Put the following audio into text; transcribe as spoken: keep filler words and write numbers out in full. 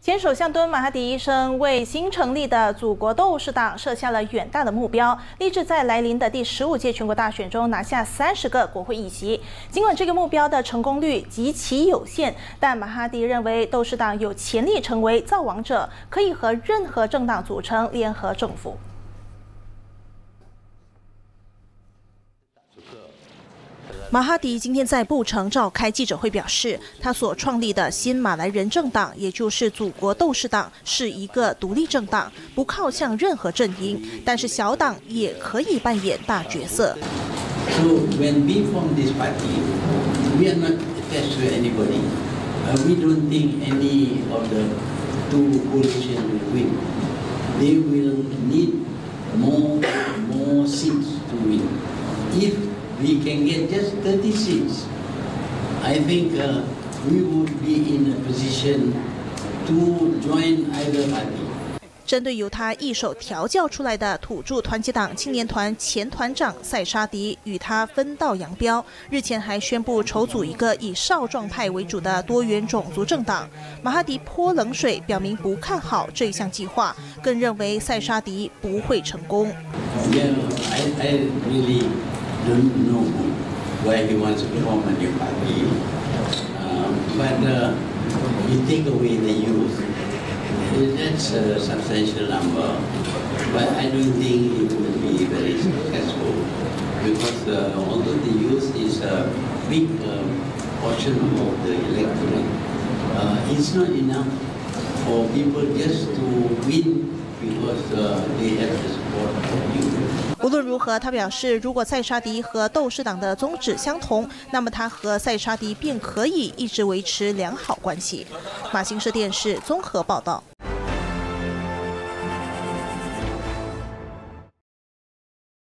前首相敦马哈迪医生为新成立的祖国斗士党设下了远大的目标，立志在来临的第十五届全国大选中拿下三十个国会议席。尽管这个目标的成功率极其有限，但马哈迪认为斗士党有潜力成为造王者，可以和任何政党组成联合政府。 马哈迪今天在布城召开记者会，表示他所创立的新马来人政党，也就是祖国斗士党，是一个独立政党，不靠向任何阵营，但是小党也可以扮演大角色。 So when we form this party, we are not attached to anybody. Uh, we don't think any of the two coalitions will win. They will need more more seats to win. If we can get just thirty seats, I think uh, we would be in a position to join either party. 针对由他一手调教出来的土著团结党青年团前团长塞沙迪与他分道扬镳，日前还宣布筹组一个以少壮派为主的多元种族政党。马哈迪泼冷水，表明不看好这项计划，更认为塞沙迪不会成功。 Yeah, I, I really don't know why he wants to form a new party, uh, but uh, we take away the youth. That's a substantial number, but I don't think it will be very successful because uh, although the youth is a big uh, portion of the electorate, uh, it's not enough for people just to win because uh, they have the support of youth. 无论如何，他表示，如果塞沙迪和斗士党的宗旨相同，那么他和塞沙迪便可以一直维持良好关系。马新社电视综合报道。